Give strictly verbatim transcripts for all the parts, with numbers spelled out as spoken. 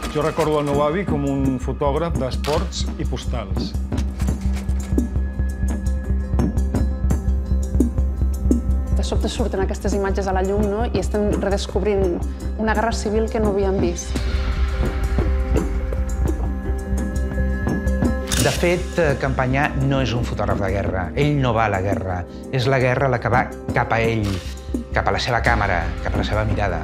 Jo recordo el meu avi com un fotògraf d'esports i postals. De sobte surten aquestes imatges a la llum, no? I estem redescobrint una guerra civil que no havíem vist. De fet, Campanyà no és un fotògraf de guerra. Ell no va a la guerra. És la guerra la que va cap a ell, cap a la seva càmera, cap a la seva mirada.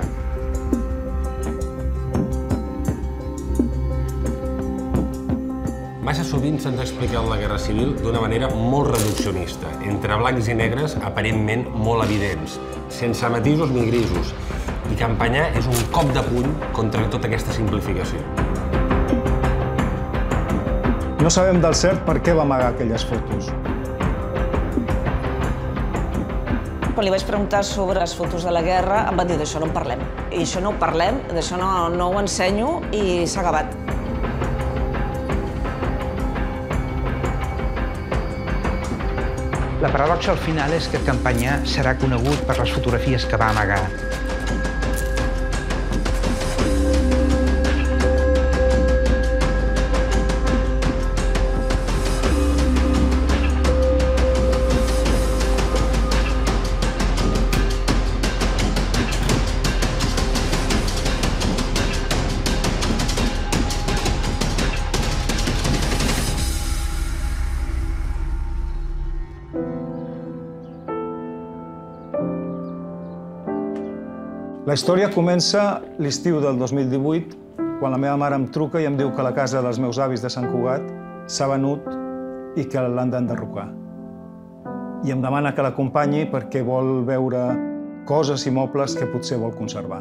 Massa sovint se'ns ha explicat la Guerra Civil d'una manera molt reduccionista, entre blancs i negres aparentment molt evidents, sense matisos ni grisos. I Campanyà és un cop de puny contra tota aquesta simplificació. No sabem del cert per què va amagar aquelles fotos. Quan li vaig preguntar sobre les fotos de la guerra, em van dir d'això no en parlem. I això no ho parlem, d'això no, no ho ensenyo i s'ha acabat. La paradoxa al final és que Campanyà serà conegut per les fotografies que va amagar. La història comença l'estiu del dos mil divuit, quan la meva mare em truca i em diu que la casa dels meus avis de Sant Cugat s'ha venut i que l'han d'enderrocar. I em demana que l'acompanyi perquè vol veure coses i mobles que potser vol conservar.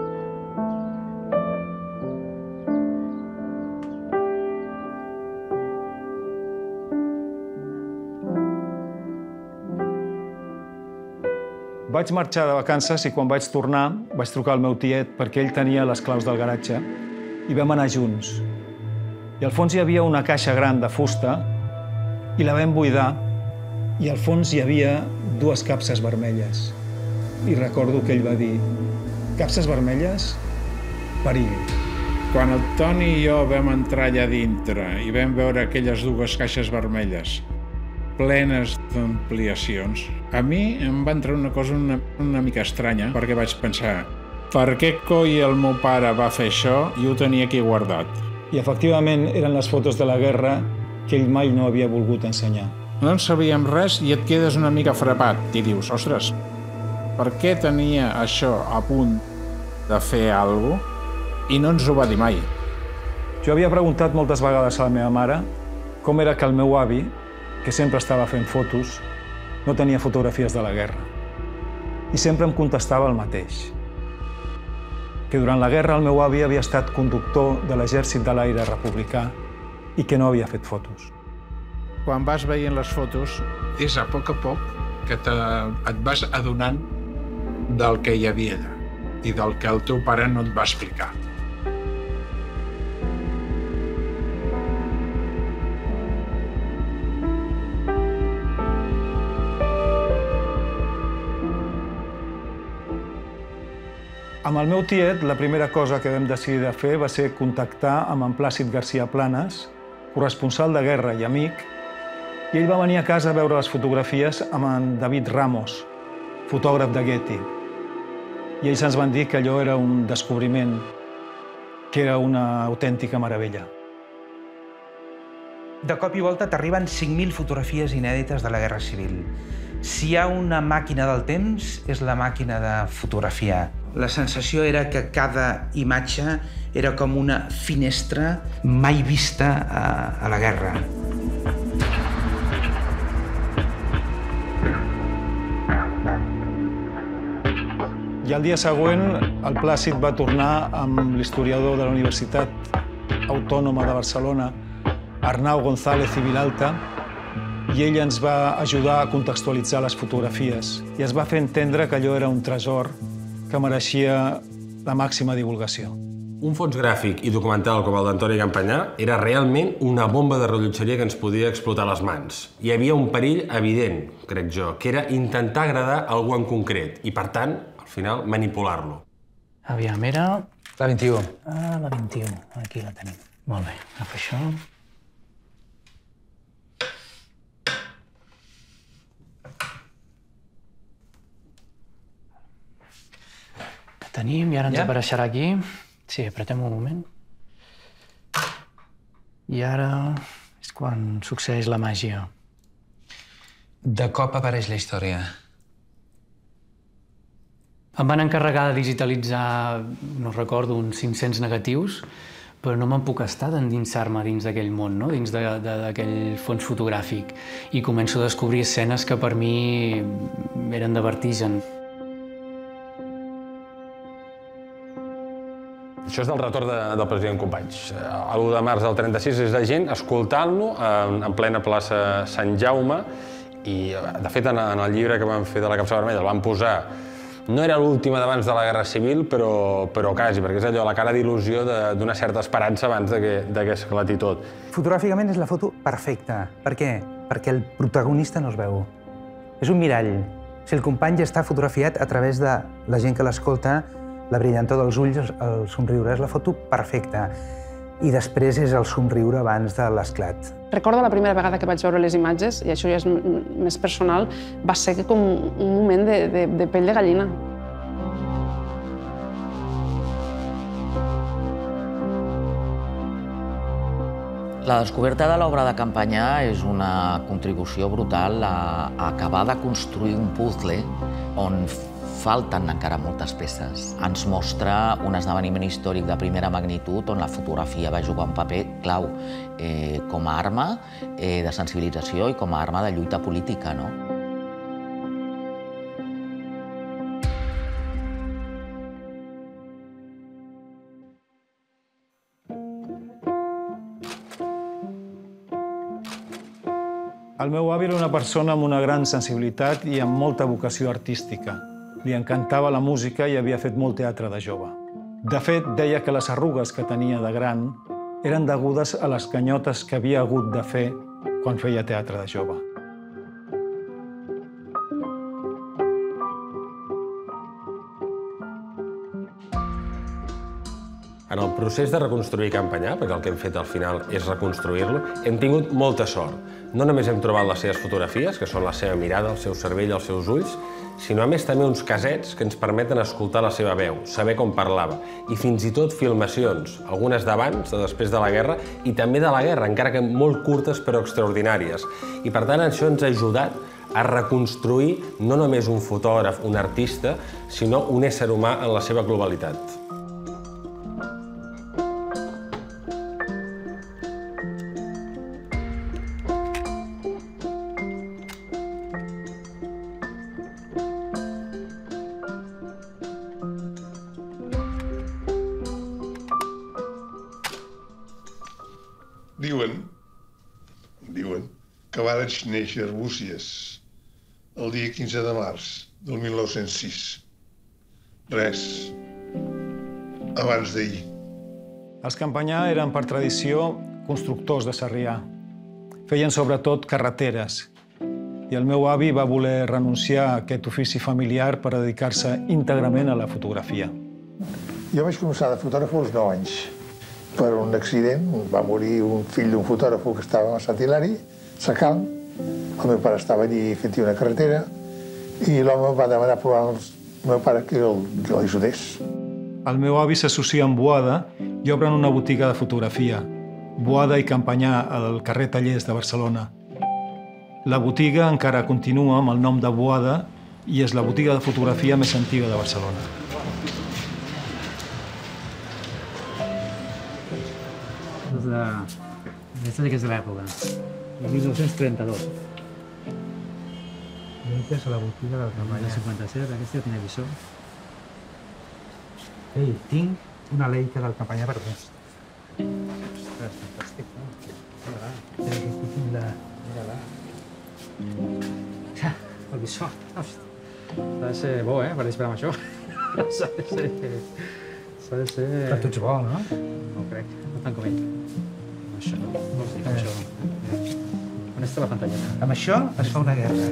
Vaig marxar de vacances i quan vaig tornar vaig trucar al meu tiet perquè ell tenia les claus del garatge i vam anar junts. I al fons hi havia una caixa gran de fusta i la vam buidar i al fons hi havia dues capses vermelles. I recordo que ell va dir: capses vermelles? Perill. Quan el Toni i jo vam entrar allà dintre i vam veure aquelles dues caixes vermelles plenes d'ampliacions, a mi em va entrar una cosa una, una mica estranya, perquè vaig pensar per què coi el meu pare va fer això i ho tenia aquí guardat? I efectivament eren les fotos de la guerra que ell mai no havia volgut ensenyar. No en sabíem res i et quedes una mica frapat i dius, ostres, per què tenia això a punt de fer alguna cosa i no ens ho va dir mai? Jo havia preguntat moltes vegades a la meva mare com era que el meu avi, que sempre estava fent fotos, no tenia fotografies de la guerra. I sempre em contestava el mateix. Que durant la guerra el meu avi havia estat conductor de l'exèrcit de l'aire republicà i que no havia fet fotos. Quan vas veient les fotos, és a poc a poc que te, et vas adonant del que hi havia allà i del que el teu pare no et va explicar. Amb el meu tiet, la primera cosa que vam decidir de fer va ser contactar amb en Plàcid García Planas, corresponsal de guerra i amic, i ell va venir a casa a veure les fotografies amb en David Ramos, fotògraf de Getty. I ells ens van dir que allò era un descobriment, que era una autèntica meravella. De cop i volta t'arriben cinc mil fotografies inèdites de la Guerra Civil. Si hi ha una màquina del temps, és la màquina de fotografiar. La sensació era que cada imatge era com una finestra mai vista a, a la guerra. I el dia següent, el Plàcid va tornar amb l'historiador de la Universitat Autònoma de Barcelona, Arnau González i Vilalta, i ell ens va ajudar a contextualitzar les fotografies i ens va fer entendre que allò era un tresor que mereixia la màxima divulgació. Un fons gràfic i documental com el d'Antoni Campanyà era realment una bomba de rellotgeria que ens podia explotar les mans. Hi havia un perill evident, crec jo, que era intentar agradar algú en concret i, per tant, al final, manipular-lo. Aviam, era La vint-i-u. Ah, la vint-i-u. Aquí la tenim. Molt bé, agafa això. La tenim i ara ens apareixerà aquí. Sí, apretem un moment. I ara és quan succeeix la màgia. De cop apareix la història. Em van encarregar de digitalitzar, no recordo, uns cinc-cents negatius, però no me'n puc estar d'endinsar-me dins d'aquell món, no? Dins d'aquell fons fotogràfic. I començo a descobrir escenes que per mi eren de vertigen. Això és del retorn de, del president Companys. l'u de març del trenta-sis és la gent escoltant-lo en, en plena plaça Sant Jaume i, de fet, en, en el llibre que vam fer de la Capsa Vermella el van posar. No era l'última d'abans de la Guerra Civil, però, però quasi, perquè és allò, la cara d'il·lusió d'una certa esperança abans de que, de que esclati tot. Fotogràficament és la foto perfecta. Per què? Perquè el protagonista no es veu. És un mirall. Si el company ja està fotografiat a través de la gent que l'escolta, la brillantor dels ulls, el somriure, és la foto perfecta. I després és el somriure abans de l'esclat. Recordo la primera vegada que vaig veure les imatges, i això ja és més personal, va ser com un moment de, de, de pell de gallina. La descoberta de l'obra de Campanyà és una contribució brutal a, a acabar de construir un puzzle on falten encara moltes peces. Ens mostra un esdeveniment històric de primera magnitud on la fotografia va jugar un paper clau eh, com a arma eh, de sensibilització i com a arma de lluita política, no? El meu avi era una persona amb una gran sensibilitat i amb molta vocació artística. Li encantava la música i havia fet molt teatre de jove. De fet, deia que les arrugues que tenia de gran eren degudes a les canyotes que havia hagut de fer quan feia teatre de jove. En el procés de reconstruir Campanyà, perquè el que hem fet al final és reconstruir-lo, hem tingut molta sort. No només hem trobat les seves fotografies, que són la seva mirada, el seu cervell, els seus ulls, sinó a més també uns casets que ens permeten escoltar la seva veu, saber com parlava, i fins i tot filmacions, algunes d'abans, de després de la guerra, i també de la guerra, encara que molt curtes però extraordinàries. I per tant això ens ha ajudat a reconstruir no només un fotògraf, un artista, sinó un ésser humà en la seva globalitat. Diuen, diuen que vaig néixer a Arbúcies el dia quinze de març del mil nou-cents sis. Res, abans d'ahir. Els Campanyà eren, per tradició, constructors de Sarrià. Feien sobretot carreteres. I el meu avi va voler renunciar a aquest ofici familiar per dedicar-se íntegrament a la fotografia. Jo vaig començar de fotògraf als nou anys. Per un accident va morir un fill d'un fotògraf que estava a Sant Hilari, Sacalm. El meu pare estava allí fent-hi una carretera i l'home va demanar al meu pare que l'ajudés. El meu avi s'associa amb Boada i obren una botiga de fotografia, Boada i Campanyà, al carrer Tallers de Barcelona. La botiga encara continua amb el nom de Boada i és la botiga de fotografia més antiga de Barcelona. Aquesta sí que és de l'època, el mil nou-cents trenta-dos. Aquesta és la botiga del Campanyà. El cinquanta-set, aquesta ja tenia visor. Ei, tinc una Leica del Campanyà per tu. Ostres, fantàstic, no? Mira-la. Mira-la. Mira-la. El visor. S'ha de ser bo, eh, per disparar amb això. S'ha de ser... S'ha de ser... Però tu ets bo, no? No ho crec, no tant com ell. Això, no us dic amb això. On està la pantalleta? Amb això es fa una guerra.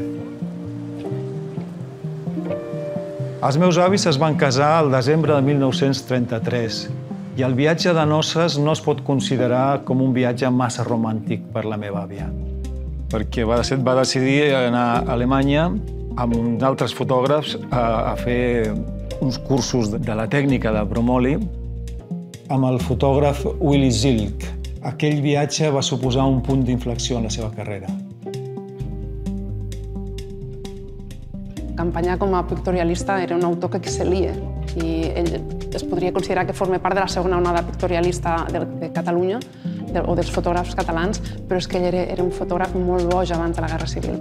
Els meus avis es van casar al desembre de mil nou-cents trenta-tres I el viatge de noces no es pot considerar com un viatge massa romàntic per la meva àvia, perquè va decidir anar a Alemanya amb altres fotògrafs a fer uns cursos de la tècnica de bromoli amb el fotògraf Willy Zilk. Aquell viatge va suposar un punt d'inflexió en la seva carrera. Campanyà, com a pictorialista, era un autor que excel·lia i ell es podria considerar que forma part de la segona onada pictorialista de Catalunya o dels fotògrafs catalans, però és que ell era un fotògraf molt boig abans de la Guerra Civil.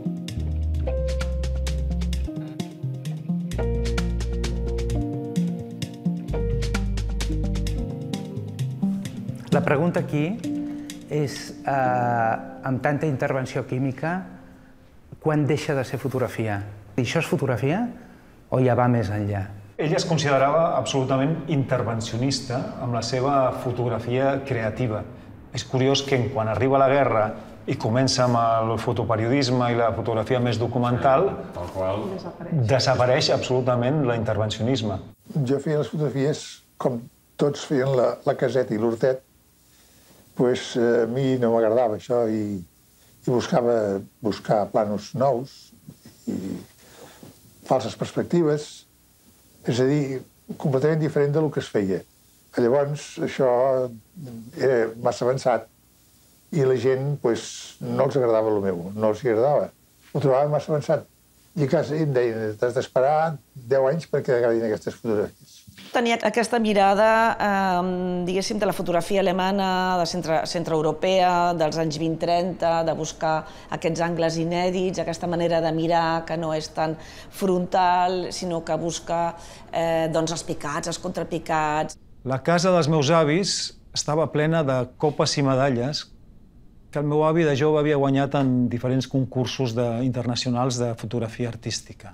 La pregunta aquí és, amb tanta intervenció química, quan deixa de ser fotografia? I això és fotografia o ja va més enllà? Ell es considerava absolutament intervencionista amb la seva fotografia creativa. És curiós que quan arriba la guerra i comença amb el fotoperiodisme i la fotografia més documental, desapareix absolutament l'intervencionisme. Jo feia les fotografies com tots feien la caseta i l'hortet, doncs a mi no m'agradava això i buscava buscar planos nous i falses perspectives, és a dir, completament diferent del que es feia. Llavors, això era massa avançat i la gent no els agradava el meu, no els agradava. Ho trobava massa avançat. I quasi em deien, t'has d'esperar deu anys perquè t'agradin aquestes fotografies. Tenia aquesta mirada, diguéssim, de la fotografia alemana, de centreeuropea, dels anys vint trenta, de buscar aquests angles inèdits, aquesta manera de mirar que no és tan frontal, sinó que busca els picats, els contrapicats. La casa dels meus avis estava plena de copes i medalles que el meu avi de jove havia guanyat en diferents concursos internacionals de fotografia artística.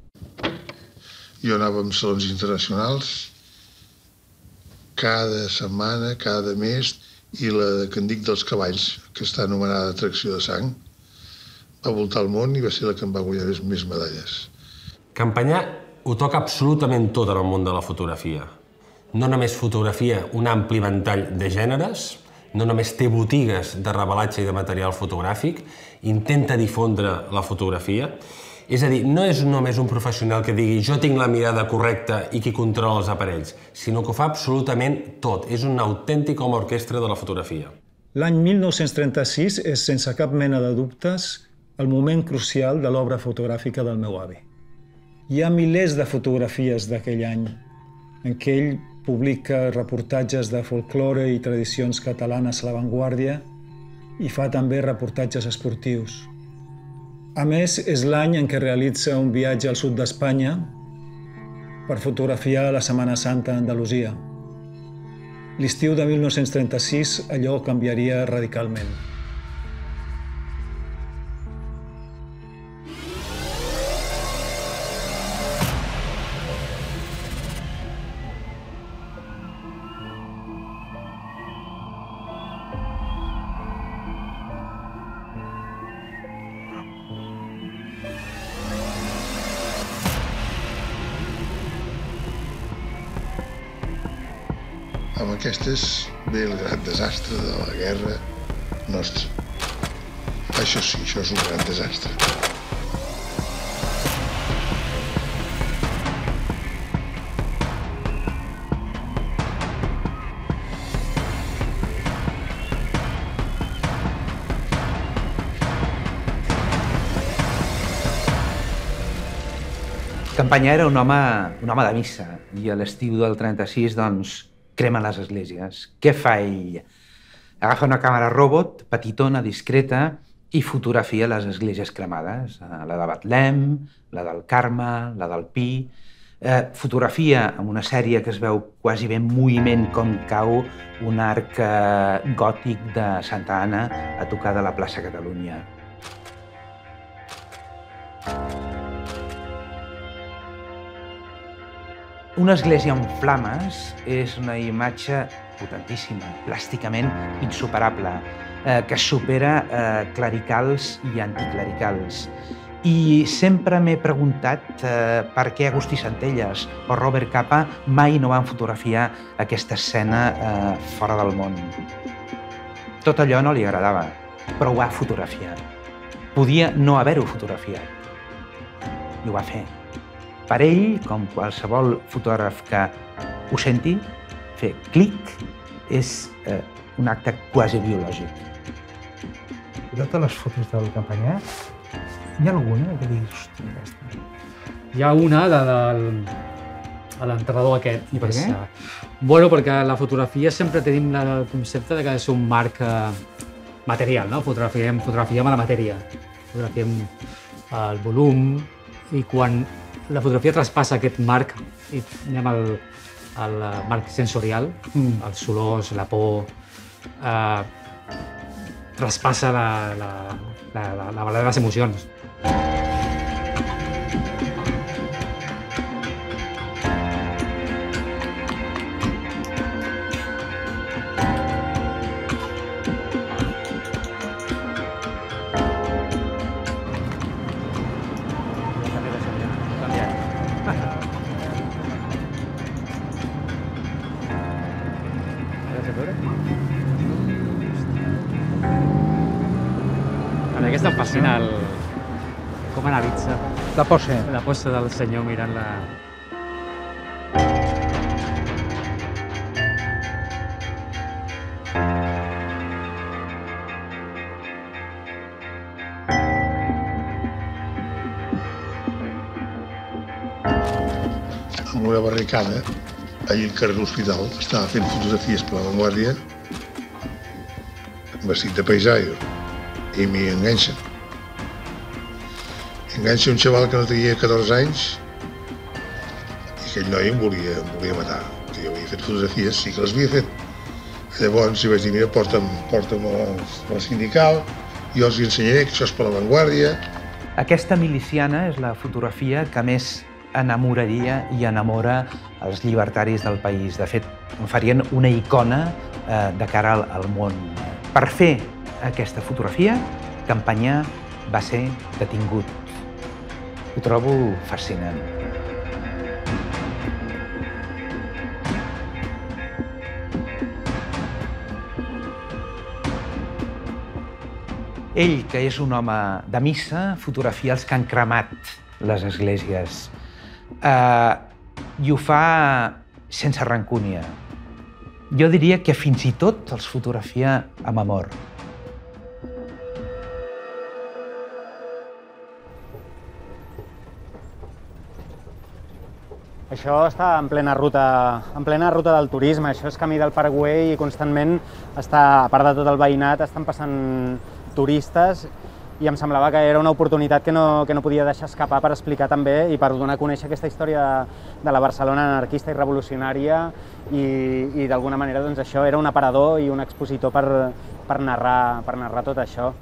Jo anava amb salons internacionals cada setmana, cada mes, i la que en dic dels cavalls, que està anomenada Atracció de sang, va voltar el món i va ser la que em va guanyar més medalles. Campanyà ho toca absolutament tot en el món de la fotografia. No només fotografia un ampli ventall de gèneres, no només té botigues de revelatge i de material fotogràfic, intenta difondre la fotografia. És a dir, no és només un professional que digui jo tinc la mirada correcta i qui controla els aparells, sinó que ho fa absolutament tot. És un autèntic home orquestra de la fotografia. L'any mil nou-cents trenta-sis és, sense cap mena de dubtes, el moment crucial de l'obra fotogràfica del meu avi. Hi ha milers de fotografies d'aquell any en què ell publica reportatges de folklore i tradicions catalanes a l'avantguàrdia i fa també reportatges esportius. A més, és l'any en què realitza un viatge al sud d'Espanya per fotografiar la Setmana Santa a Andalusia. L'estiu de mil nou-cents trenta-sis allò canviaria radicalment. Amb aquestes ve el gran desastre de la guerra nostra. Això sí, això és un gran desastre. Campanyà era un home, un home de missa i a l'estiu del trenta-sis, doncs, crema les esglésies. Què fa ell? Agafa una càmera robot, petitona, discreta, i fotografia les esglésies cremades. La de Betlem, la del Carme, la del Pi. Eh, fotografia amb una sèrie que es veu quasi bé en moviment com cau un arc eh, gòtic de Santa Anna a tocar de la plaça Catalunya. Una església en flames és una imatge potentíssima, plàsticament insuperable, eh, que supera eh, clericals i anticlericals. I sempre m'he preguntat eh, per què Agustí Centelles o Robert Capa mai no van fotografiar aquesta escena eh, fora del món. Tot allò no li agradava, però ho va fotografiar. Podia no haver-ho fotografiat. I ho va fer. Per ell, com qualsevol fotògraf que ho senti, fer clic és eh, un acte quasi biològic. De totes les fotos del Campanyà, hi ha alguna que diguis, hòstia, aquesta... Hi ha una de, de, a l'entrenador aquest. I per què? Bueno, perquè la fotografia sempre tenim el concepte de que és un marc eh, material, no? Fotografiem, fotografiem a la matèria, fotografiem el volum, i quan la fotografia traspassa aquest marc i anem al, al marc sensorial, mm. els olors, la por, eh, traspassa la, la, la, la, la, les emocions. Aquesta em fascina, el... com analitza. La pose. La pose del senyor mirant la... Amb una barricada, allà al carrer de l'Hospital, estava fent fotografies per la Vanguardia, vestit de paisà, i m'hi enganxa. Enganxa un xaval que no tenia catorze anys i aquell noi em volia, em volia matar. Jo havia fet fotografies, sí que les havia fet. Llavors li vaig dir, mira, porta'm, porta'm a la sindical, jo els hi ensenyaré que això és per la Vanguardia. Aquesta miliciana és la fotografia que més enamoraria i enamora els llibertaris del país. De fet, en farien una icona eh, de cara al, al món. Per fer aquesta fotografia, Campanyà va ser detingut. Ho trobo fascinant. Ell, que és un home de missa, fotografia els que han cremat les esglésies. Eh, I ho fa sense rancúnia. Jo diria que fins i tot els fotografia amb amor. Això està en plena ruta, en plena ruta del turisme, això és camí del Parkway i constantment, està, a part de tot el veïnat, estan passant turistes i em semblava que era una oportunitat que no, que no podia deixar escapar per explicar també i per donar a conèixer aquesta història de la Barcelona anarquista i revolucionària i, i d'alguna manera doncs, això era un aparador i un expositor per, per, narrar, per narrar tot això.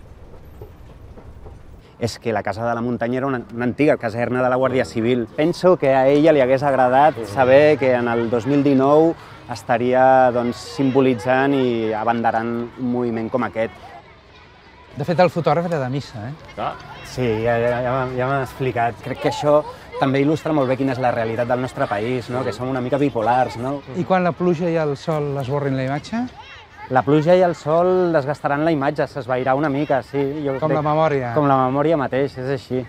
És que la Casa de la Muntanya era una, una antiga caserna de la Guàrdia Civil. Penso que a ella li hagués agradat saber que en el dos mil dinou estaria doncs, simbolitzant i abanderant un moviment com aquest. De fet, el fotògraf era de missa, eh? Clar. Sí, ja, ja, ja, ja m'ha explicat. Crec que això també il·lustra molt bé quina és la realitat del nostre país, no? Que som una mica bipolars, no? I quan la pluja i el sol esborrin la imatge? La pluja i el sol desgastaran la imatge, s'esvairà una mica, sí. Jo com crec, la memòria. Com la memòria mateix, és així.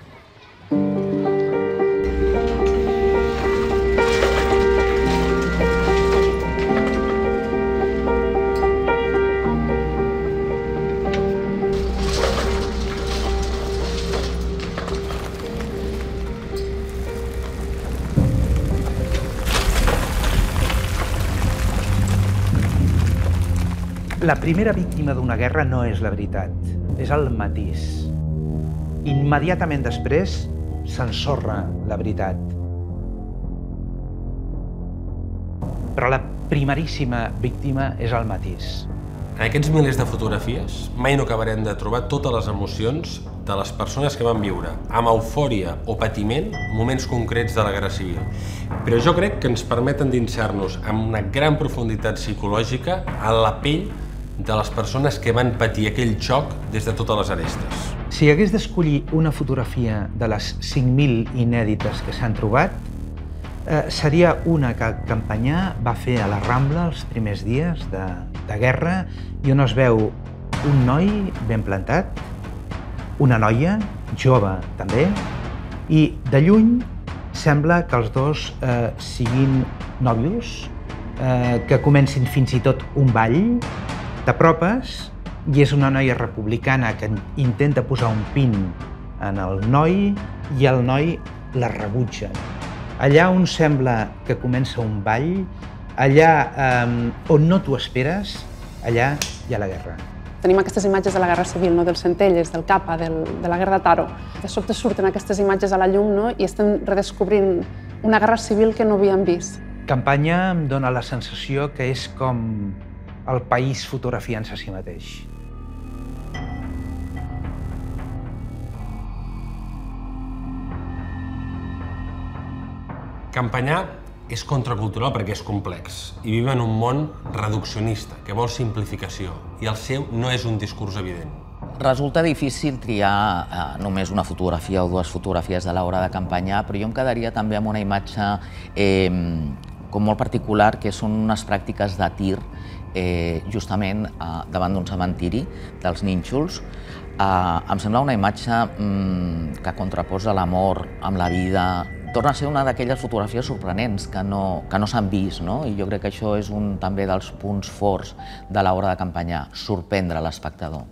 La primera víctima d'una guerra no és la veritat, és el matís. Immediatament després s'ensorra la veritat. Però la primeríssima víctima és el matís. En aquests milers de fotografies mai no acabarem de trobar totes les emocions de les persones que van viure amb eufòria o patiment moments concrets de la Guerra Civil. Però jo crec que ens permet endinsar-nos amb una gran profunditat psicològica a la pell de les persones que van patir aquell xoc des de totes les arestes. Si hagués d'escollir una fotografia de les cinc mil inèdites que s'han trobat, eh, seria una que Campanyà va fer a la Rambla els primers dies de, de guerra i on es veu un noi ben plantat, una noia, jove també, i de lluny sembla que els dos eh, siguin nòvios, eh, que comencin fins i tot un ball, t'apropes i és una noia republicana que intenta posar un pin en el noi i el noi la rebutja. Allà on sembla que comença un ball, allà eh, on no t'ho esperes, allà hi ha la guerra. Tenim aquestes imatges de la Guerra Civil, no? Dels Centelles, del Capa, del, de la Guerra de Taro. De sobte surten aquestes imatges a la llum, no? I estem redescobrint una guerra civil que no havíem vist. Campanyà em dóna la sensació que és com el país fotografiant-se a si mateix. Campanyà és contracultural perquè és complex i viu en un món reduccionista que vol simplificació i el seu no és un discurs evident. Resulta difícil triar eh, només una fotografia o dues fotografies de l'obra de Campanyà, però jo em quedaria també amb una imatge eh, com molt particular, que són unes pràctiques de tir eh, justament eh, davant d'un cementiri dels nínxols. Eh, em sembla una imatge mm, que contraposa l'amor amb la vida. Torna a ser una d'aquelles fotografies sorprenents que no, que no s'han vist, no? I jo crec que això és un també dels punts forts de l'obra de Campanyà, sorprendre l'espectador.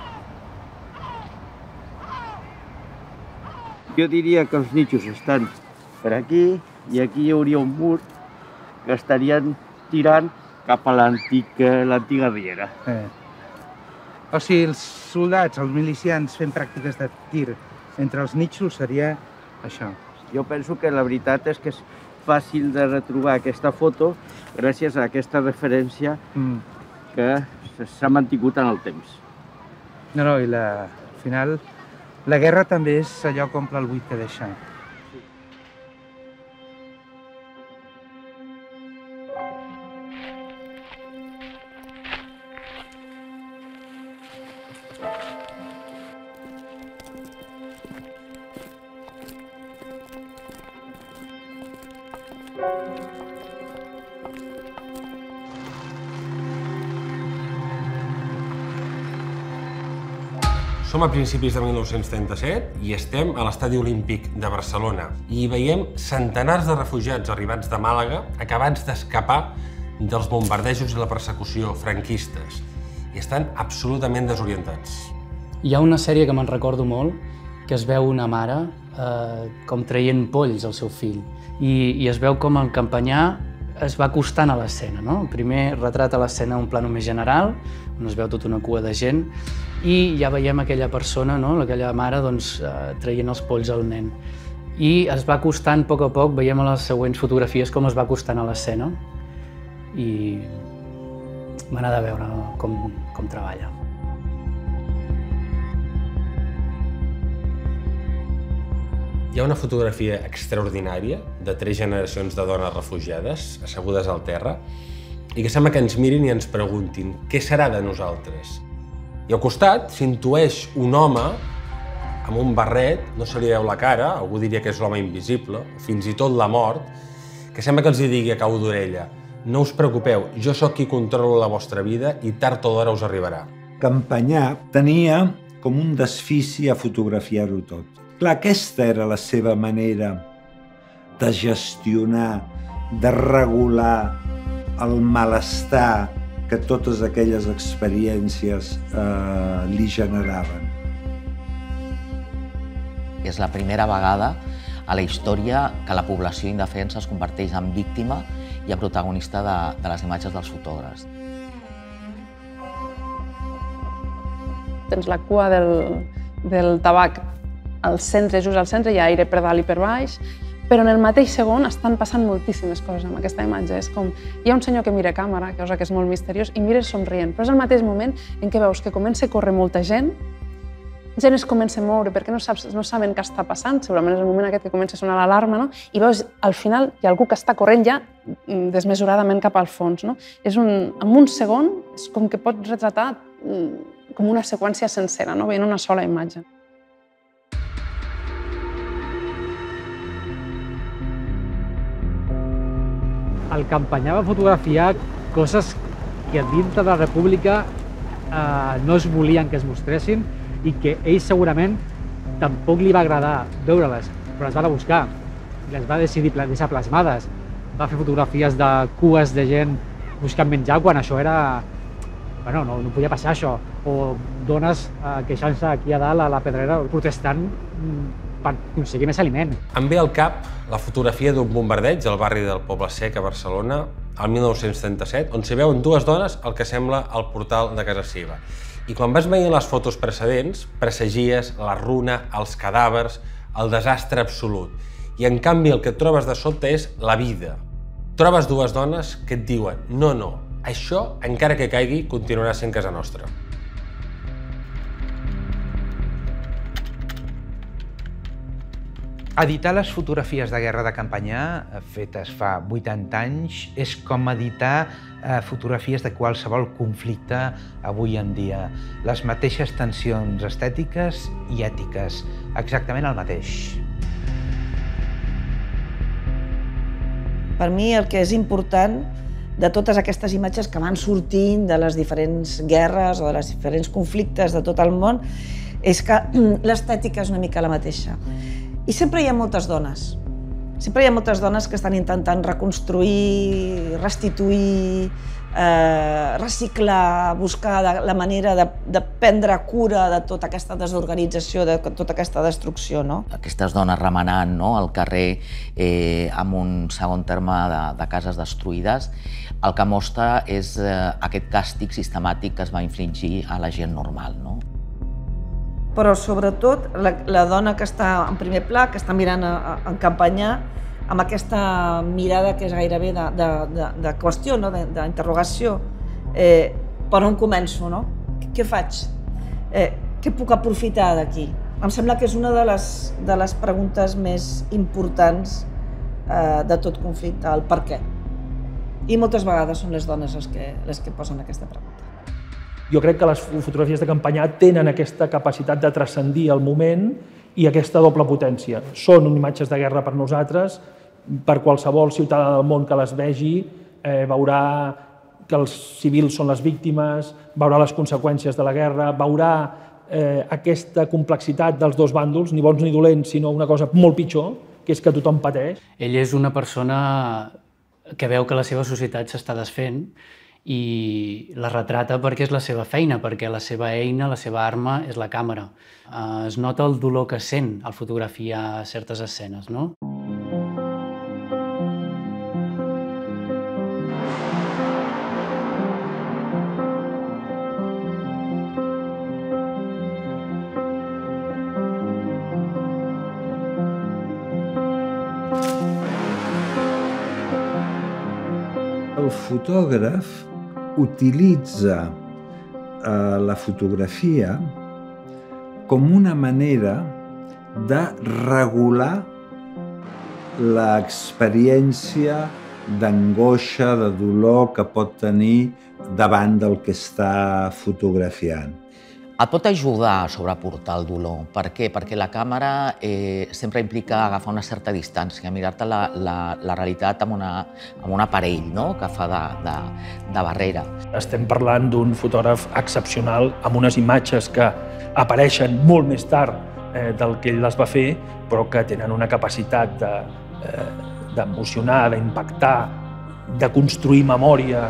Jo diria que els nínxols estan per aquí i aquí hi hauria un mur que estarien tirant cap a l'antiga riera. Eh. O sigui, els soldats, els milicians fent pràctiques de tir entre els nínxols seria això. Jo penso que la veritat és que és fàcil de retrobar aquesta foto gràcies a aquesta referència mm. que s'ha mantingut en el temps. No, no, i la, al final la guerra també és allò que omple el buit que deixa. Som a principis de mil nou-cents trenta-set i estem a l'Estadi Olímpic de Barcelona i hi veiem centenars de refugiats arribats de Màlaga acabats d'escapar dels bombardejos i la persecució franquistes i estan absolutament desorientats. Hi ha una sèrie que me'n recordo molt, que es veu una mare eh, com traient polls al seu fill i, i es veu com el Campanyà es va acostant a l'escena, no? Primer retrata l'escena un plano més general, on es veu tota una cua de gent, i ja veiem aquella persona, no? Aquella mare, doncs, eh, traient els polls al nen. I es va acostant a poc a poc, veiem a les següents fotografies com es va acostant a l'escena, i m'agrada veure com, com treballa. Hi ha una fotografia extraordinària de tres generacions de dones refugiades assegudes al terra i que sembla que ens mirin i ens preguntin què serà de nosaltres. I al costat s'intueix un home amb un barret, no se li veu la cara, algú diria que és l'home invisible, fins i tot la mort, que sembla que els digui a cau d'orella: no us preocupeu, jo sóc qui controla la vostra vida i tard o d'hora us arribarà. Campanyà tenia com un desfici a fotografiar-ho tot. Clar, aquesta era la seva manera de gestionar, de regular el malestar que totes aquelles experiències eh, li generaven. És la primera vegada a la història que la població indefensa es converteix en víctima i en protagonista de, de les imatges dels fotògrafs. Tens la cua del, del tabac al centre, just al centre, hi ha aire per dalt i per baix, però en el mateix segon estan passant moltíssimes coses amb aquesta imatge. És com, hi ha un senyor que mira a càmera, cosa que és molt misteriós, i mira somrient, però és el mateix moment en què veus que comença a córrer molta gent gent es comença a moure perquè no, saps, no saben què està passant, segurament és el moment aquest que comença a sonar l'alarma, no? I veus, al final, hi ha algú que està corrent ja desmesuradament cap al fons. No? És un, en un segon, és com que pots retratar com una seqüència sencera, no? Veient una sola imatge. El Campanyà va fotografiar coses que dintre de la República eh, no es volien que es mostressin i que ell segurament tampoc li va agradar veure-les, però les va buscar i les va decidir deixar plasmades. Va fer fotografies de cues de gent buscant menjar quan això era... Bueno, no, no podia passar això. O dones eh, queixant-se aquí a dalt a la pedrera protestant per aconseguir més aliment. Em ve al cap la fotografia d'un bombardeig al barri del Poble Sec a Barcelona el mil nou-cents trenta-set, on s'hi veuen dues dones al que sembla el portal de casa seva. I quan vas veient les fotos precedents, presagies la runa, els cadàvers, el desastre absolut. I en canvi el que et trobes de sobte és la vida. Trobes dues dones que et diuen no, no, això, encara que caigui, continuarà sent casa nostra. Editar les fotografies de guerra de Campanyà, fetes fa vuitanta anys, és com editar eh, fotografies de qualsevol conflicte avui en dia. Les mateixes tensions estètiques i ètiques, exactament el mateix. Per mi el que és important de totes aquestes imatges que van sortint de les diferents guerres o de les diferents conflictes de tot el món és que l'estètica és una mica la mateixa. I sempre hi ha moltes dones. Sempre hi ha moltes dones que estan intentant reconstruir, restituir, eh, reciclar, buscar la manera de, de prendre cura de tota aquesta desorganització, de tota aquesta destrucció. No? Aquestes dones remenant no, al carrer eh, amb un segon terme de, de cases destruïdes, el que mostra és eh, aquest càstig sistemàtic que es va infligir a la gent normal. No? Però sobretot la, la dona que està en primer pla, que està mirant a, a, en Campanyà, amb aquesta mirada que és gairebé de, de, de, de qüestió, no? d'interrogació. Eh, per on començo? No? Què faig? Eh, què puc aprofitar d'aquí? Em sembla que és una de les, de les preguntes més importants eh, de tot conflicte, el per què. I moltes vegades són les dones les que, les que posen aquesta pregunta. Jo crec que les fotografies de Campanyà tenen aquesta capacitat de transcendir el moment i aquesta doble potència. Són imatges de guerra per nosaltres, per qualsevol ciutadà del món que les vegi eh, veurà que els civils són les víctimes, veurà les conseqüències de la guerra, veurà eh, aquesta complexitat dels dos bàndols, ni bons ni dolents, sinó una cosa molt pitjor, que és que tothom pateix. Ell és una persona que veu que la seva societat s'està desfent i la retrata perquè és la seva feina, perquè la seva eina, la seva arma és la càmera. Es nota el dolor que sent al fotografiar certes escenes, no? El fotògraf utilitza eh, la fotografia com una manera de regular l'experiència d'angoixa, de dolor que pot tenir davant del que està fotografiant. Et pot ajudar a sobreportar el dolor. Per què? Perquè la càmera eh, sempre implica agafar una certa distància, mirar-te la, la, la realitat amb, una, amb un aparell no? que fa de, de, de barrera. Estem parlant d'un fotògraf excepcional, amb unes imatges que apareixen molt més tard eh, del que ell les va fer, però que tenen una capacitat d'emocionar, de, eh, d'impactar, de construir memòria.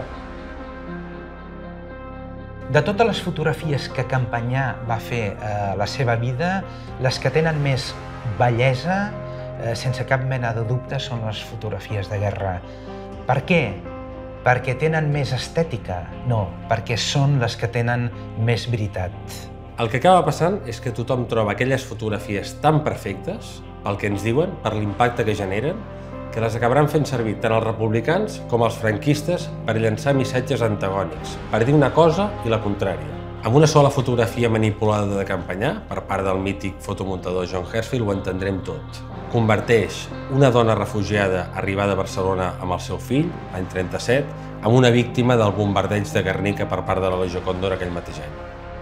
De totes les fotografies que Campanyà va fer a la seva vida, les que tenen més bellesa, eh, sense cap mena de dubte, són les fotografies de guerra. Per què? Perquè tenen més estètica? No, perquè són les que tenen més veritat. El que acaba passant és que tothom troba aquelles fotografies tan perfectes, pel que ens diuen, per l'impacte que generen, que les acabaran fent servir tant els republicans com els franquistes per llançar missatges antagònics, per dir una cosa i la contrària. Amb una sola fotografia manipulada de Campanyà, per part del mític fotomuntador John Hersfield, ho entendrem tot. Converteix una dona refugiada arribada a Barcelona amb el seu fill, l'any trenta-set, en una víctima del bombardeig de Guernica per part de la Legió Còndor aquell mateix any.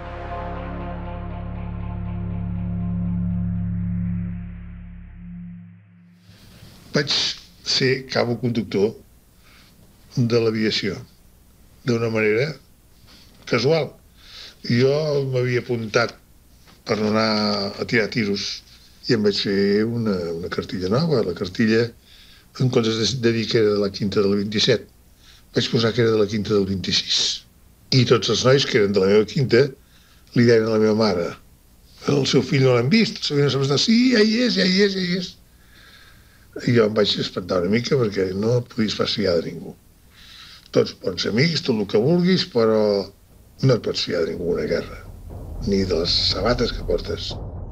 Vaig ser cabo conductor de l'aviació, d'una manera casual. Jo m'havia apuntat per anar a tirar tiros i em vaig fer una, una cartilla nova. La cartilla, en comptes de dir que era de la quinta del vint-i-set, vaig posar que era de la quinta del vint-i-sis. I tots els nois que eren de la meva quinta li deien a la meva mare: el seu fill no l'hem vist, el seu fill no s'ha vist. Sí, ja hi és, ja hi és, ja hi és. I jo em vaig espantar una mica perquè no podies pas fiar de ningú. Tots bons amics, tot el que vulguis, però no et pots fiar de ningú en una guerra, ni de les sabates que portes.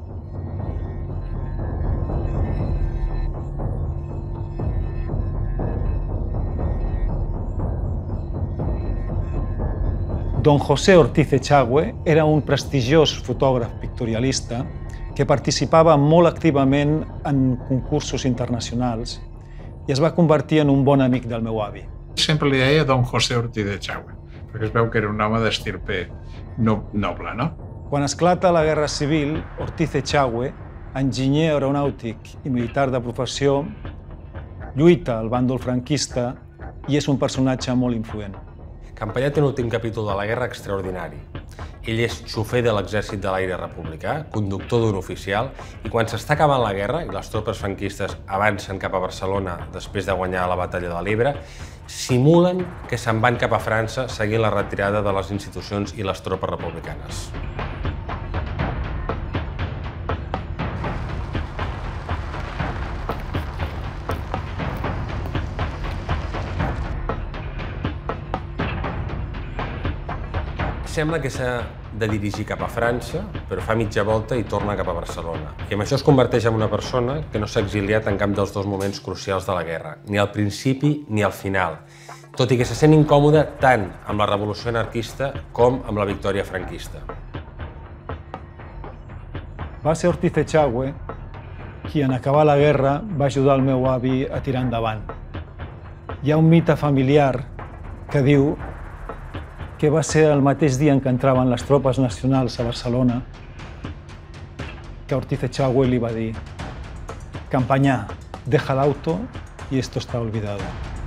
Don José Ortiz Echagüe era un prestigiós fotògraf pictorialista que participava molt activament en concursos internacionals i es va convertir en un bon amic del meu avi. Sempre li deia Don José Ortiz Echagüe, perquè es veu que era un home d'estirpe noble, no? Quan esclata la Guerra Civil, Ortiz Echagüe, enginyer aeronàutic i militar de professió, lluita al bàndol franquista i és un personatge molt influent. Campanyà té un últim capítol de la guerra extraordinari. Ell és xofer de l'exèrcit de l'aire republicà, conductor d'un oficial, i quan s'està acabant la guerra i les tropes franquistes avancen cap a Barcelona després de guanyar la batalla de l'Ebre, simulen que se'n van cap a França seguint la retirada de les institucions i les tropes republicanes. Sembla que s'ha de dirigir cap a França, però fa mitja volta i torna cap a Barcelona. I amb això es converteix en una persona que no s'ha exiliat en cap dels dos moments crucials de la guerra, ni al principi ni al final, tot i que se sent incòmode tant amb la revolució anarquista com amb la victòria franquista. Va ser Ortiz Echagüe qui, en acabar la guerra, va ajudar el meu avi a tirar endavant. Hi ha un mite familiar que diu que va ser el mateix dia en què entraven les tropes nacionals a Barcelona que Ortiz Echagüe li va dir: Campanyà, deja el auto y esto está olvidado.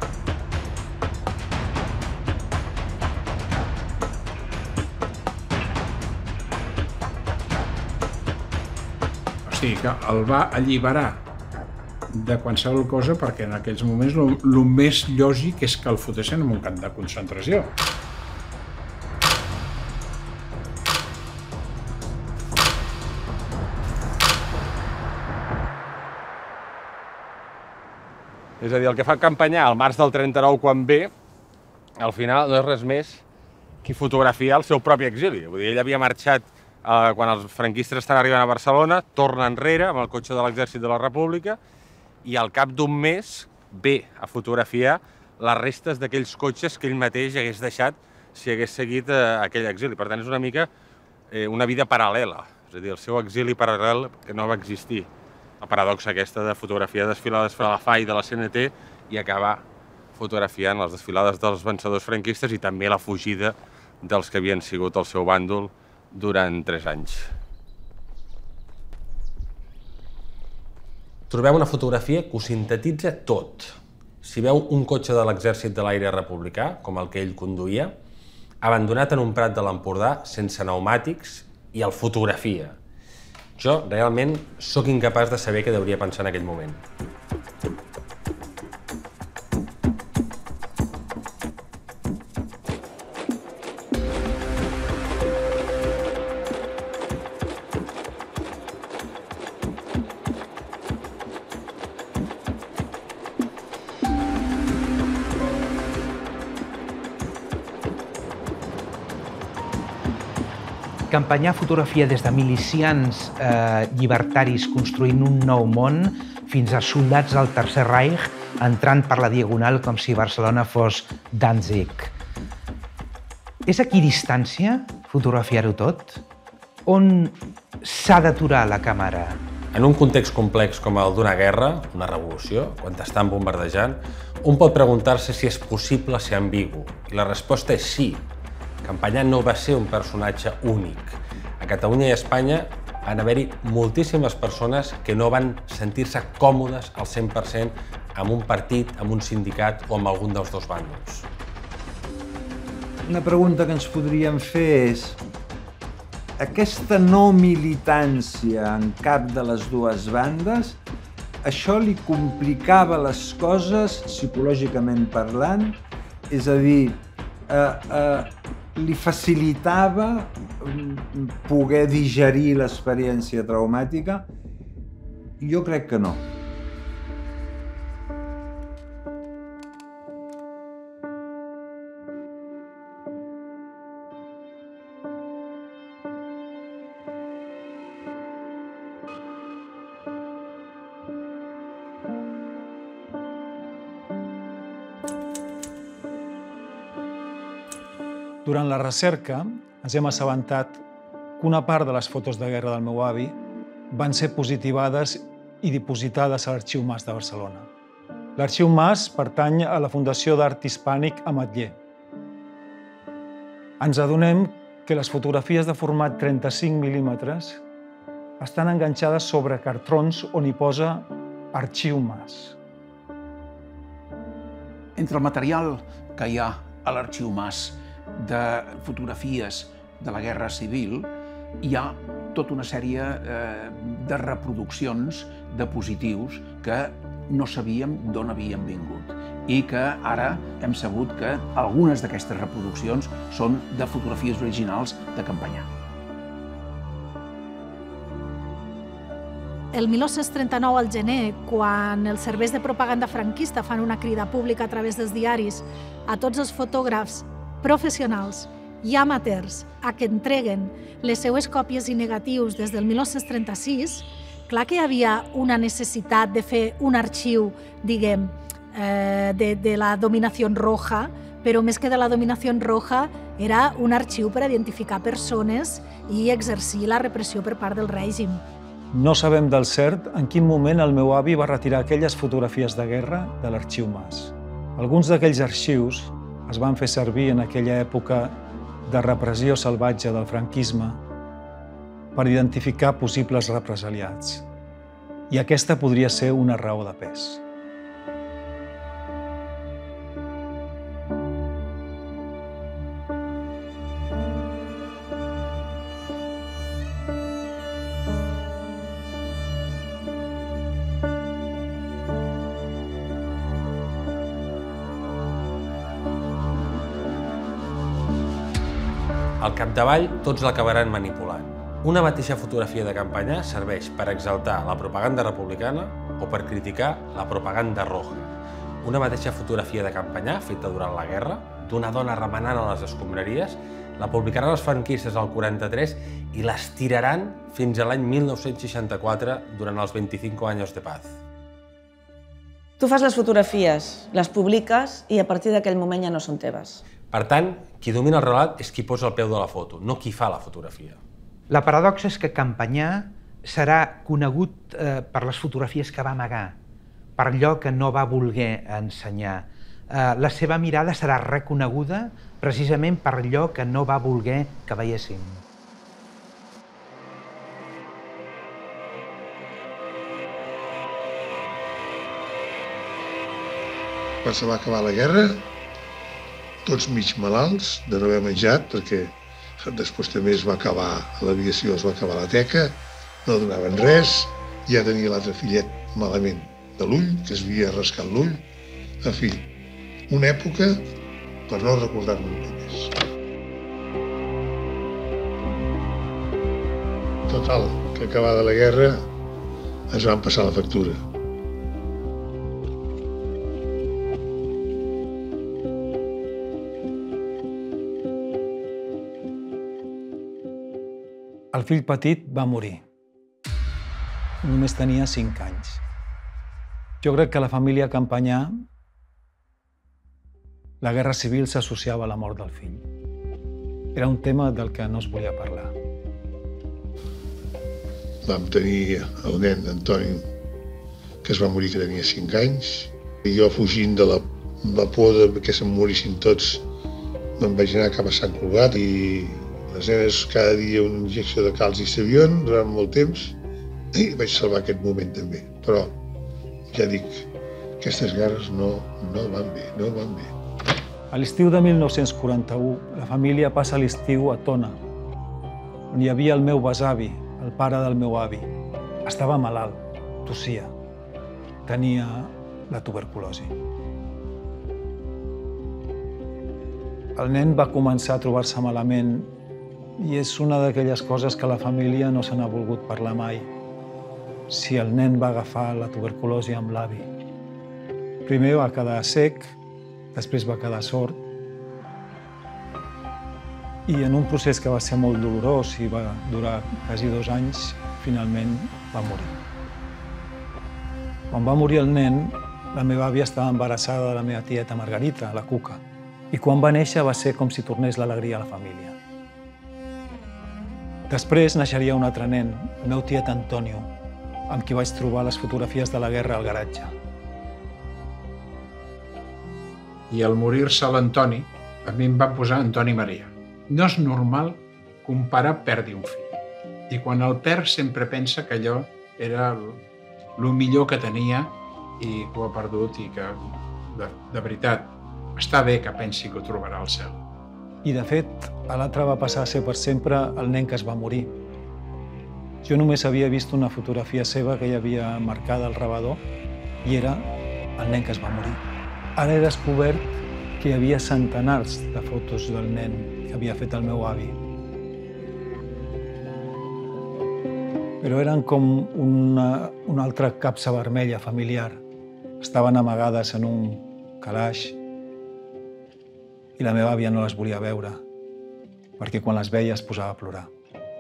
O sigui que el va alliberar de qualsevol cosa perquè en aquells moments el més lògic és que el fotessin en un camp de concentració. És a dir, el que fa Campanyà al març del trenta-nou quan ve, al final no és res més que fotografiar el seu propi exili. Vull dir, ell havia marxat eh, quan els franquistes estan arribant a Barcelona, torna enrere amb el cotxe de l'Exèrcit de la República i al cap d'un mes ve a fotografiar les restes d'aquells cotxes que ell mateix hagués deixat si hagués seguit eh, aquell exili. Per tant, és una mica eh, una vida paral·lela, és a dir, el seu exili paral·lel que no va existir. La paradoxa aquesta de fotografiar desfilades de la F A I de la C N T i acabar fotografiant les desfilades dels vencedors franquistes i també la fugida dels que havien sigut el seu bàndol durant tres anys. Trobeu una fotografia que ho sintetitza tot. Si veu un cotxe de l'exèrcit de l'aire republicà, com el que ell conduïa, abandonat en un prat de l'Empordà, sense pneumàtics, i el fotografia. Jo, realment, sóc incapaç de saber què hauria pensar en aquell moment. Campanyà fotografia des de milicians eh, llibertaris construint un nou món fins a soldats del Tercer Reich entrant per la Diagonal com si Barcelona fos Danzig. És equidistància fotografiar-ho tot? On s'ha d'aturar la càmera? En un context complex com el d'una guerra, una revolució, quan t'estan bombardejant, un pot preguntar-se si és possible ser ambigu. I la resposta és sí. Campanyà no va ser un personatge únic. A Catalunya i a Espanya van haver-hi moltíssimes persones que no van sentir-se còmodes al cent per cent amb un partit, amb un sindicat o amb algun dels dos bàndols. Una pregunta que ens podríem fer és: aquesta no militància en cap de les dues bandes, això li complicava les coses, psicològicament parlant? És a dir, eh, eh, li facilitava poder digerir l'experiència traumàtica? Jo crec que no. Durant la recerca ens hem assabentat que una part de les fotos de guerra del meu avi van ser positivades i dipositades a l'Arxiu Mas de Barcelona. L'Arxiu Mas pertany a la Fundació d'Art Hispànic Ametller. Ens adonem que les fotografies de format trenta-cinc mil·límetres estan enganxades sobre cartrons on hi posa Arxiu Mas. Entre el material que hi ha a l'Arxiu Mas de fotografies de la Guerra Civil, hi ha tota una sèrie eh, de reproduccions de positius que no sabíem d'on havien vingut i que ara hem sabut que algunes d'aquestes reproduccions són de fotografies originals de Campanyà. El mil nou-cents trenta-nou, al gener, quan els serveis de propaganda franquista fan una crida pública a través dels diaris a tots els fotògrafs professionals i amateurs a que entreguen les seues còpies i negatius des del mil nou-cents trenta-sis, clar que hi havia una necessitat de fer un arxiu, diguem, eh, de, de la dominació roja, però més que de la dominació roja era un arxiu per identificar persones i exercir la repressió per part del règim. No sabem del cert en quin moment el meu avi va retirar aquelles fotografies de guerra de l'Arxiu Mas. Alguns d'aquells arxius es van fer servir en aquella època de repressió salvatge del franquisme per identificar possibles represaliats. I aquesta podria ser una raó de pes. Al capdavall, tots l'acabaran manipulant. Una mateixa fotografia de Campanyà serveix per exaltar la propaganda republicana o per criticar la propaganda roja. Una mateixa fotografia de Campanyà, feta durant la guerra, d'una dona remenant a les escombraries, la publicaran els franquistes al quaranta-tres i l'estiraran fins a l'any mil nou-cents seixanta-quatre durant els vint-i-cinc anys de paz. Tu fas les fotografies, les publiques i a partir d'aquell moment ja no són teves. Per tant, qui domina el relat és qui posa el peu de la foto, no qui fa la fotografia. La paradoxa és que Campanyà serà conegut eh, per les fotografies que va amagar, per allò que no va voler ensenyar. Eh, la seva mirada serà reconeguda precisament per allò que no va voler que veiéssim. Quan se va acabar la guerra, tots mig malalts de no haver menjat, perquè després també es va acabar l'aviació, es va acabar la teca, no donaven res, ja tenia l'altre fillet malament de l'ull, que es havia rascat l'ull. En fi, una època per no recordar-me mai més. Total, que acabada la guerra ens van passar la factura. El fill petit va morir. Només tenia cinc anys. Jo crec que a la família Campanyà la guerra civil s'associava a la mort del fill. Era un tema del que no es volia parlar. Vam tenir el nen, Antoni, que es va morir, que tenia cinc anys. I jo, fugint de la, la por de que se'n morissin tots, me'n vaig anar cap a Sant Cugat i les nenes cada dia una injecció de calci i Savion durant molt temps i vaig salvar aquest moment també. Però ja dic, aquestes guerres no, no van bé, no van bé. A l'estiu de mil nou-cents quaranta-u, la família passa l'estiu a Tona, on hi havia el meu besavi, el pare del meu avi. Estava malalt, tossia, tenia la tuberculosi. El nen va començar a trobar-se malament i és una d'aquelles coses que la família no se n'ha volgut parlar mai. Si el nen va agafar la tuberculosi amb l'avi. Primer va quedar sec, després va quedar sord, i en un procés que va ser molt dolorós i va durar quasi dos anys, finalment va morir. Quan va morir el nen, la meva àvia estava embarassada de la meva tieta Margarita, la Cuca, i quan va néixer va ser com si tornés l'alegria a la família. Després naixeria un altre nen, el meu tiet Antonio, amb qui vaig trobar les fotografies de la guerra al garatge. I al morir-se l'Antoni, a mi em van posar Antoni Maria. No és normal que un pare perdi un fill. I quan el perd sempre pensa que allò era el millor que tenia i que ho ha perdut i que, de, de veritat, està bé que pensi que ho trobarà al cel. I, de fet, a l'altre va passar a ser per sempre el nen que es va morir. Jo només havia vist una fotografia seva que hi havia marcada al rebedor i era el nen que es va morir. Ara he descobert que hi havia centenars de fotos del nen que havia fet el meu avi. Però eren com una, una altra capsa vermella familiar. Estaven amagades en un calaix i la meva àvia no les volia veure, perquè quan les veia es posava a plorar.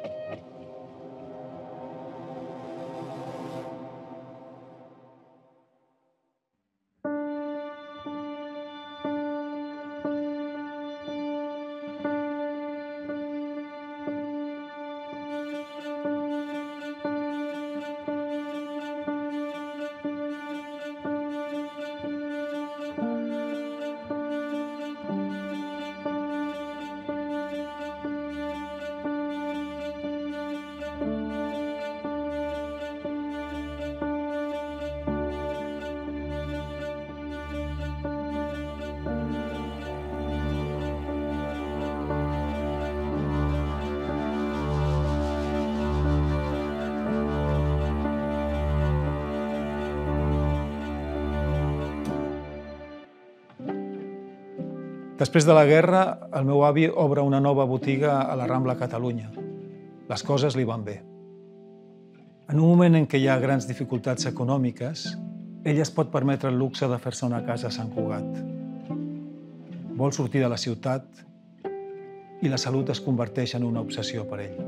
Després de la guerra, el meu avi obre una nova botiga a la Rambla Catalunya. Les coses li van bé. En un moment en què hi ha grans dificultats econòmiques, ell es pot permetre el luxe de fer-se una casa a Sant Cugat. Vol sortir de la ciutat i la salut es converteix en una obsessió per ell.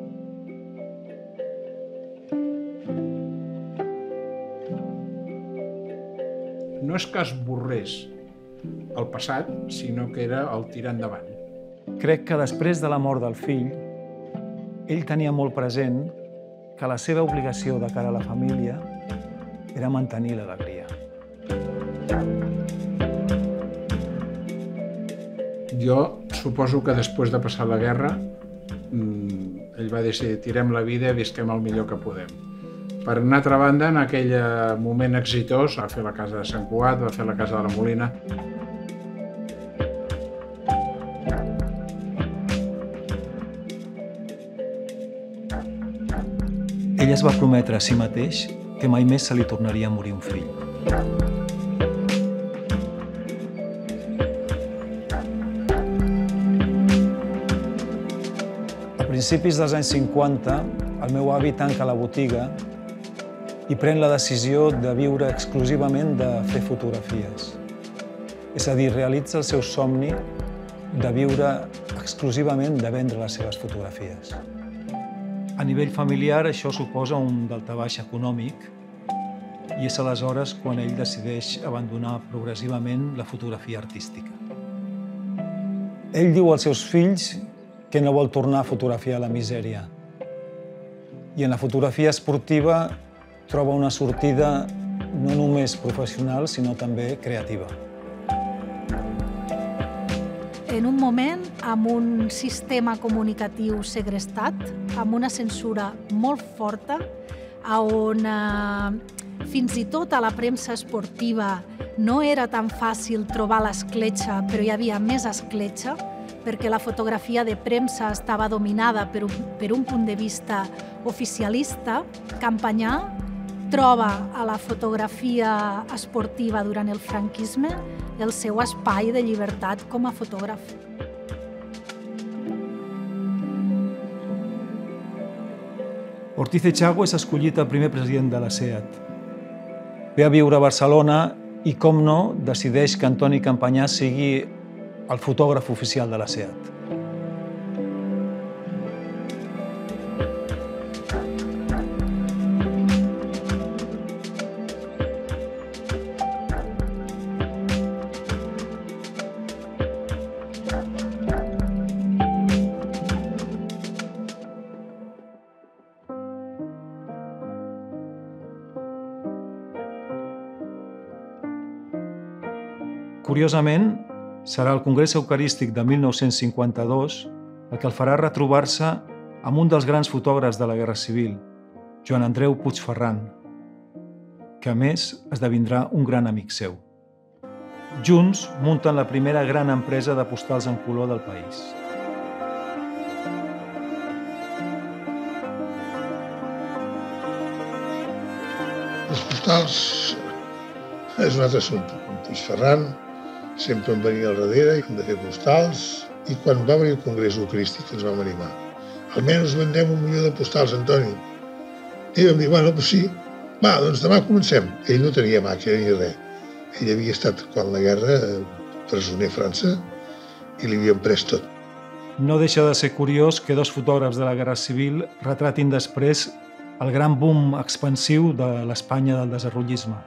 No és que esborrés el passat, sinó que era el tirar endavant. Crec que després de la mort del fill, ell tenia molt present que la seva obligació de cara a la família era mantenir l'alegria. Jo suposo que després de passar la guerra, ell va decidir tirem la vida i visquem el millor que podem. Per una altra banda, en aquell moment exitós, va fer la casa de Sant Cugat, va fer la casa de la Molina. Ell es va prometre a si mateix que mai més se li tornaria a morir un fill. A principis dels anys cinquanta, el meu avi tanca la botiga i pren la decisió de viure exclusivament de fer fotografies. És a dir, realitza el seu somni de viure exclusivament de vendre les seves fotografies. A nivell familiar, això suposa un daltabaix econòmic i és aleshores quan ell decideix abandonar progressivament la fotografia artística. Ell diu als seus fills que no vol tornar a fotografiar la misèria. I en la fotografia esportiva troba una sortida no només professional, sinó també creativa. En un moment amb un sistema comunicatiu segrestat, amb una censura molt forta, on eh, fins i tot a la premsa esportiva no era tan fàcil trobar l'escletxa, però hi havia més escletxa, perquè la fotografia de premsa estava dominada per un, per un punt de vista oficialista, Campanyà troba a la fotografia esportiva durant el franquisme el seu espai de llibertat com a fotògraf. Ortiz Echagüe és escollit el primer president de la SEAT. Ve a viure a Barcelona i, com no, decideix que Antoni Campanyà sigui el fotògraf oficial de la SEAT. Curiosament, serà el Congrés Eucarístic de mil nou-cents cinquanta-dos el que el farà retrobar-se amb un dels grans fotògrafs de la Guerra Civil, Joan Andreu Puigferran, que a més esdevindrà un gran amic seu. Junts munten la primera gran empresa de postals en color del país. Les postals és un altre assumpte. Puigferran sempre em venia al darrere i hem de fer postals. I quan va venir el Congrés Eucarístic ens vam animar. Almenys vendem un milió de postals, Antoni. I vam dir, bueno, doncs sí. Va, doncs demà comencem. Ell no tenia màquina ni res. Ell havia estat, quan la guerra, presoner a França i li havien pres tot. No deixa de ser curiós que dos fotògrafs de la Guerra Civil retratin després el gran boom expansiu de l'Espanya del desenvolupisme.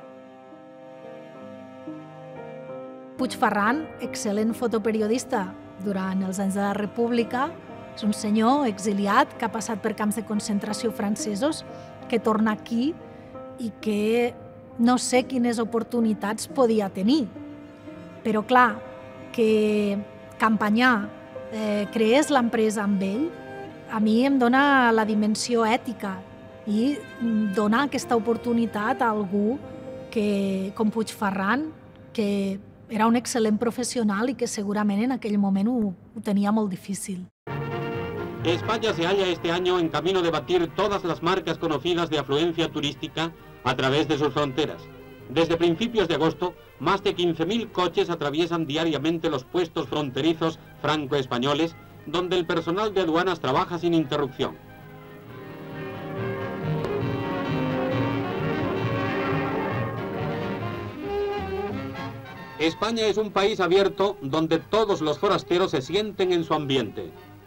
Puigferran, excel·lent fotoperiodista durant els anys de la República, és un senyor exiliat que ha passat per camps de concentració francesos, que torna aquí i que no sé quines oportunitats podia tenir. Però clar, que Campanyà eh, creés l'empresa amb ell, a mi em dona la dimensió ètica i dona aquesta oportunitat a algú que, com Puigferran, que era un excel·lent profesional y que seguramente en aquel momento ho, ho tenía muy difícil. España se halla este año en camino de batir todas las marcas conocidas de afluencia turística a través de sus fronteras. Desde principios de agosto, más de quince mil coches atraviesan diariamente los puestos fronterizos franco-españoles, donde el personal de aduanas trabaja sin interrupción. España es un país abierto donde todos los forasteros se sienten en su ambiente.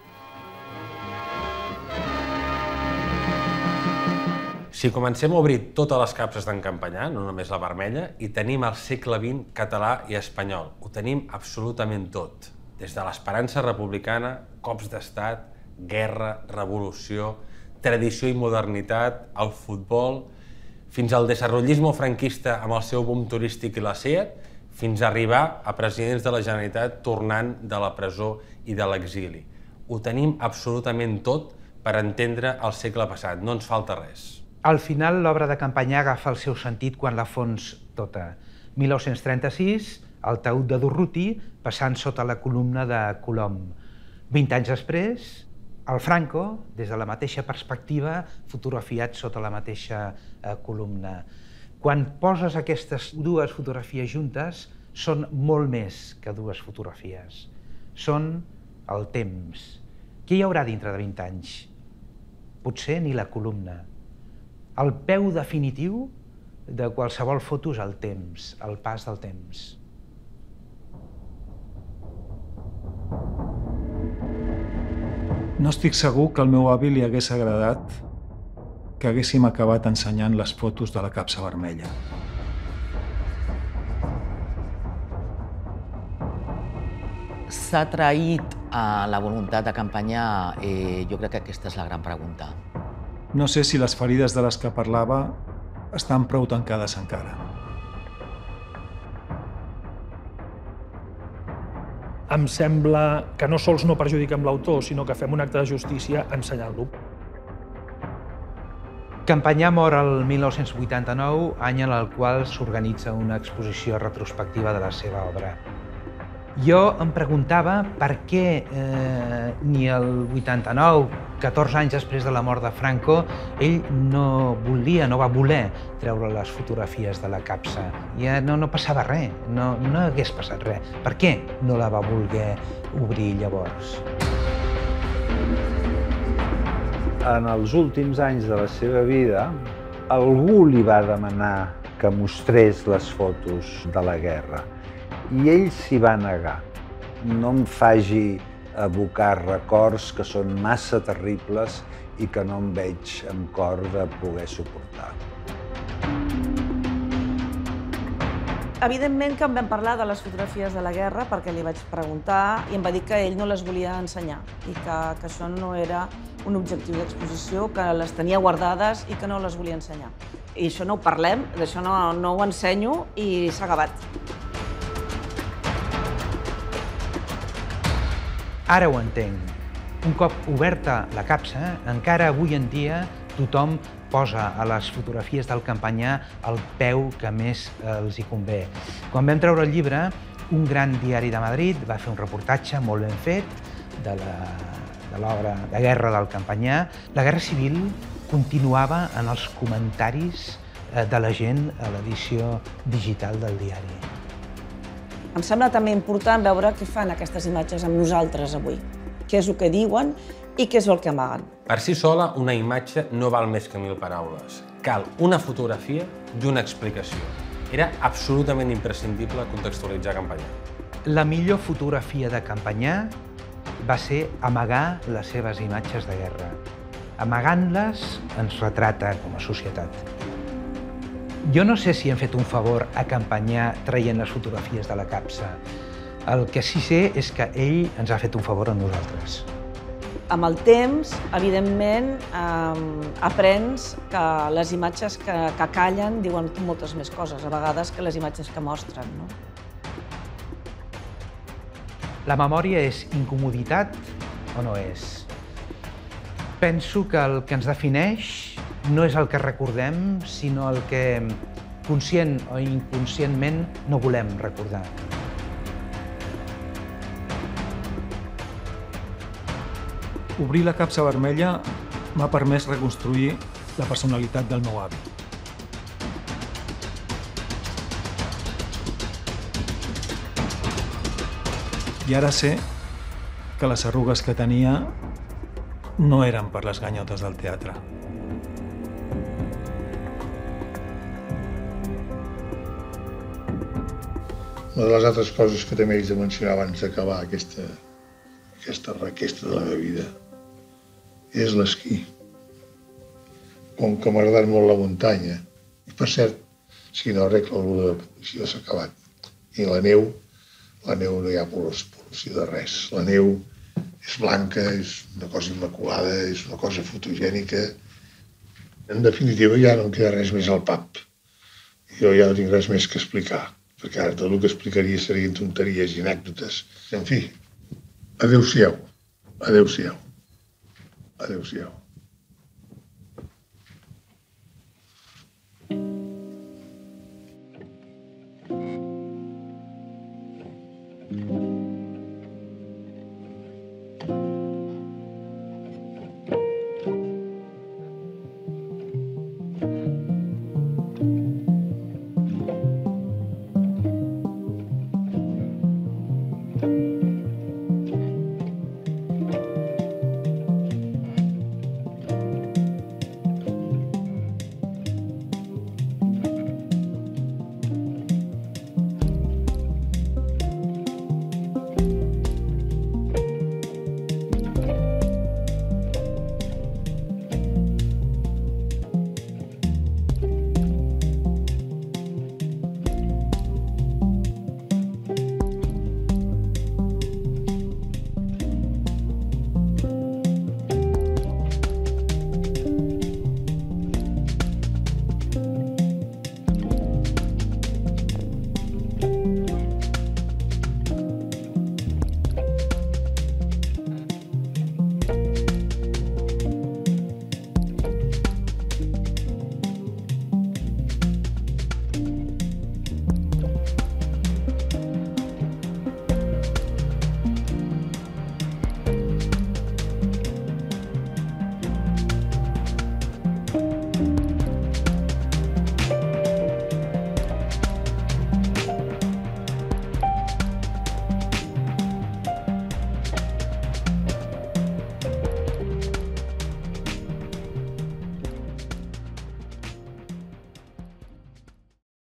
Si comencem a obrir totes les capses d'en Campanyà, no només la vermella, i tenim el segle vint català i espanyol. Ho tenim absolutament tot. Des de l'esperança republicana, cops d'estat, guerra, revolució, tradició i modernitat, el futbol, fins al desenvolupisme franquista amb el seu boom turístic i la SEAT, fins a arribar a presidents de la Generalitat tornant de la presó i de l'exili. Ho tenim absolutament tot per entendre el segle passat, no ens falta res. Al final, l'obra de Campanyà agafa el seu sentit quan la fons tota. mil nou-cents trenta-sis, el taüt de Durruti passant sota la columna de Colom. Vint anys després, el Franco, des de la mateixa perspectiva, fotografiat sota la mateixa eh, columna. Quan poses aquestes dues fotografies juntes, són molt més que dues fotografies. Són el temps. Què hi haurà dintre de vint anys? Potser ni la columna. El peu definitiu de qualsevol foto és el temps, el pas del temps. No estic segur que al meu avi li hagués agradat que haguéssim acabat ensenyant les fotos de la capsa vermella. S'ha traït La voluntat d'acompanyar, jo crec que aquesta és la gran pregunta. No sé si les ferides de les que parlava estan prou tancades encara. Em sembla que no sols no perjudiquem l'autor, sinó que fem un acte de justícia ensenyant-lo. Campanyà mor el mil nou-cents vuitanta-nou, any en el qual s'organitza una exposició retrospectiva de la seva obra. Jo em preguntava per què eh, ni el vuitanta-nou, catorze anys després de la mort de Franco, ell no volia, no va voler treure les fotografies de la capsa. Ja no, no passava res, no, no hagués passat res. Per què no la va voler obrir llavors? En els últims anys de la seva vida, algú li va demanar que mostrés les fotos de la guerra. I ell s'hi va negar. No em faci evocar records que són massa terribles i que no em veig amb cor de poder suportar. Evidentment que em vam parlar de les fotografies de la guerra perquè li vaig preguntar i em va dir que ell no les volia ensenyar i que, que això no era un objectiu d'exposició, que les tenia guardades i que no les volia ensenyar. I això no ho parlem, d'això no, no ho ensenyo i s'ha acabat. Ara ho entenc. Un cop oberta la capsa, encara avui en dia tothom posa a les fotografies del Campanyà el peu que més els hi convé. Quan vam treure el llibre, un gran diari de Madrid va fer un reportatge molt ben fet de l'obra de guerra del Campanyà. La Guerra Civil continuava en els comentaris de la gent a l'edició digital del diari. Em sembla també important veure què fan aquestes imatges amb nosaltres avui, què és el que diuen i què és el que amaguen. Per si sola, una imatge no val més que mil paraules. Cal una fotografia i una explicació. Era absolutament imprescindible contextualitzar Campanyà. La millor fotografia de Campanyà va ser amagar les seves imatges de guerra. Amagant-les ens retrata com a societat. Jo no sé si hem fet un favor a Campanyà traient les fotografies de la capsa. El que sí sé és que ell ens ha fet un favor a nosaltres. Amb el temps, evidentment, eh, aprens que les imatges que, que callen diuen moltes més coses, a vegades, que les imatges que mostren. No? La memòria és incomoditat o no és? Penso que el que ens defineix no és el que recordem, sinó el que conscient o inconscientment no volem recordar. Obrir la capsa vermella m'ha permès reconstruir la personalitat del meu avi. I ara sé que les arrugues que tenia no eren per les ganyotes del teatre. Una de les altres coses que també haig de mencionar abans d'acabar aquesta, aquesta requesta de la meva vida és l'esquí. Com que m'ha agradat molt la muntanya. I per cert, si no arreglo allò de si ja s'ha acabat. I la neu, la neu no hi ha pol·lució de res. La neu és blanca, és una cosa immaculada, és una cosa fotogènica. En definitiva, ja no em queda res més al pap. Jo ja no tinc res més que explicar, perquè ara tot el que explicaria serien tonteries i anècdotes. En fi, adéu-siau, adéu-siau, adéu-siau.